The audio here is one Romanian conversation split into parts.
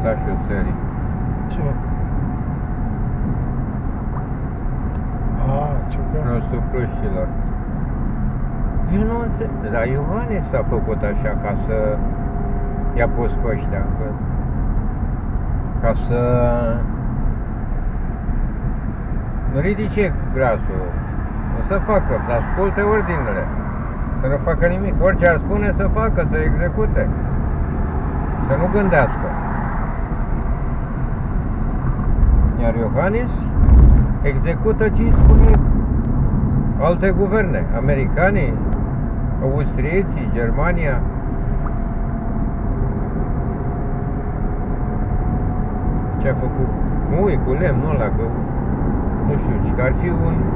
Costașul țării. Ce? Ciucă. Rostul Pluștilor. Eu nu înțeleg. Dar Iohannis s-a făcut așa ca să i-a pus pe ăștia, ca să nu ridice glasul, o să facă, să asculte ordinele, să nu facă nimic. Orice ar spune să facă, să execute, să nu gândească. Iar Iohannis execută ce îi spune alte guverne, americanii, austrieții, Germania. Ce a făcut? Ui, cu lemnul ăla, că nu știu, că ar fi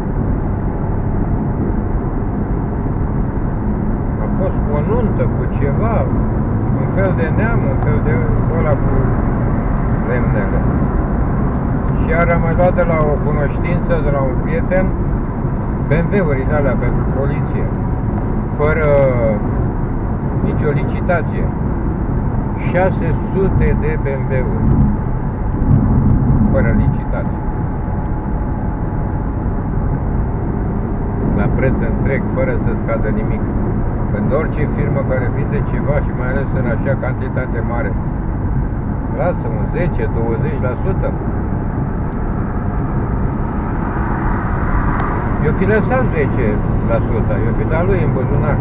a fost o nuntă cu ceva, un fel de neam, un fel de ăla cu lemnele. Și iar am mai luat de la o cunoștință, de la un prieten, BMW-uri alea pentru poliție, fără nicio licitație. 600 de BMW-uri fără licitație. La preț întreg, fără să scadă nimic. Când orice firmă care vinde ceva și mai ales în așa cantitate mare, lasă un 10-20%. Eu fi lăsat 10%, eu fi dat lui în buzunar.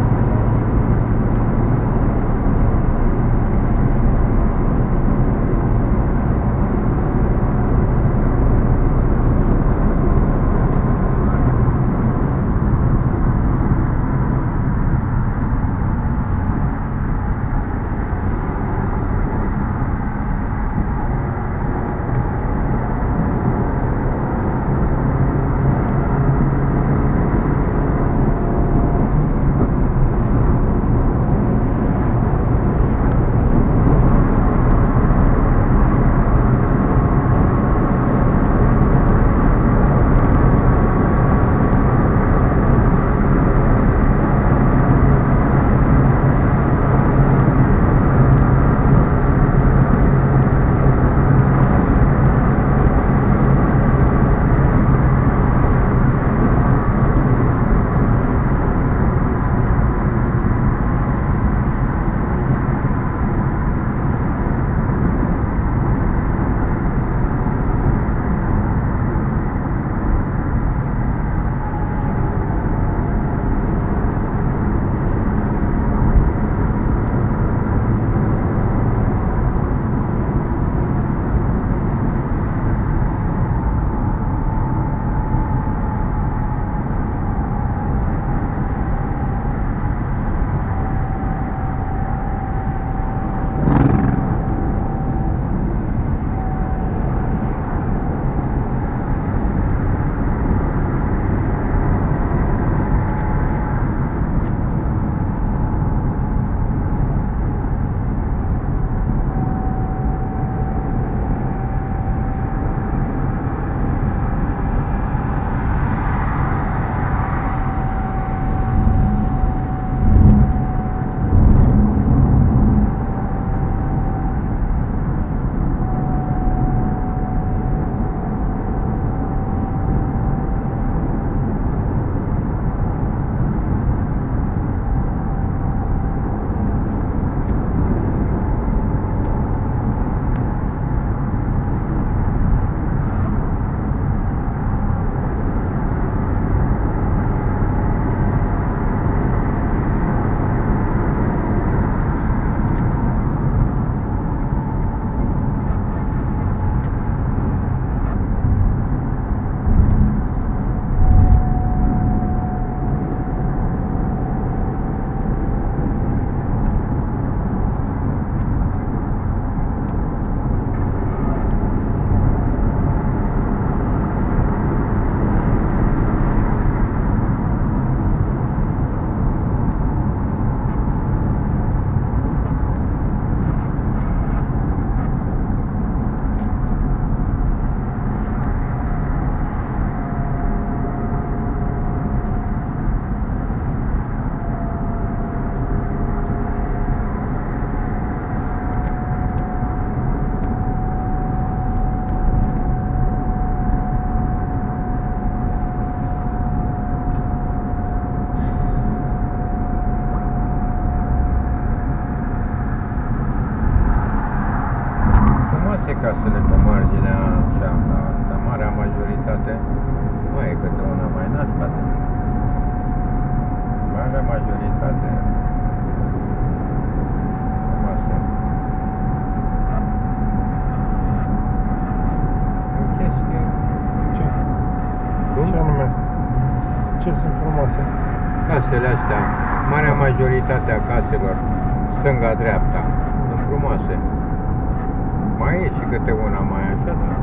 Ce sunt frumoase? Casele astea, marea majoritate a caselor, stânga-dreapta, sunt frumoase. Mai e și câte una mai așa, dar...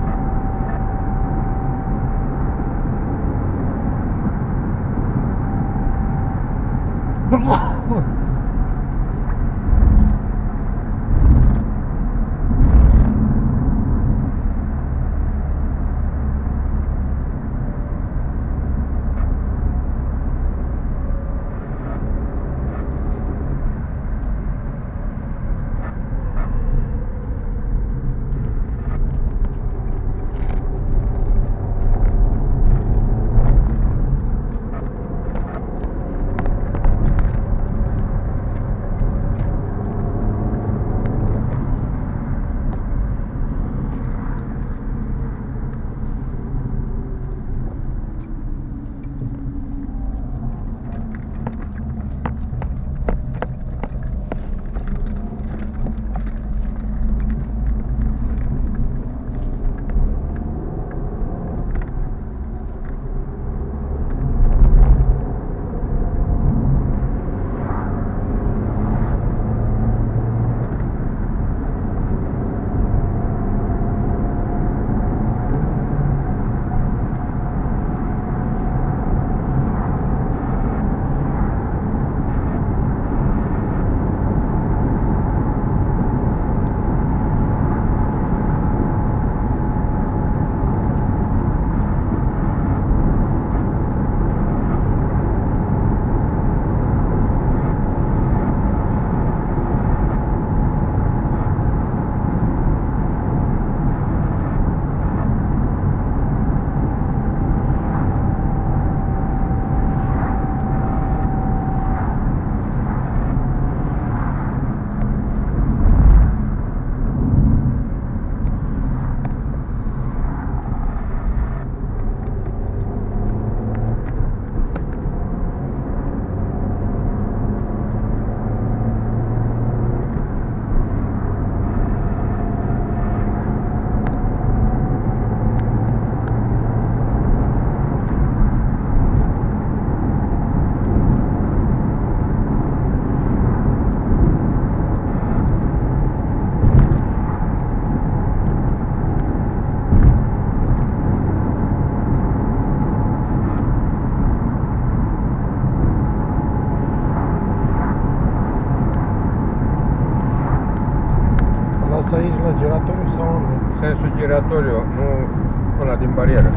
Asta aici la giratoriu sau unde? Sensul giratoriu, nu ăla din barieră.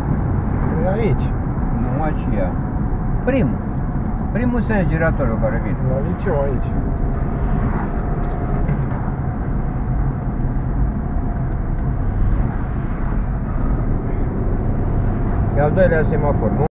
E aici. Nu aceea. Primul sens giratoriu care vine. La liceu aici. E al doilea semafor, nu?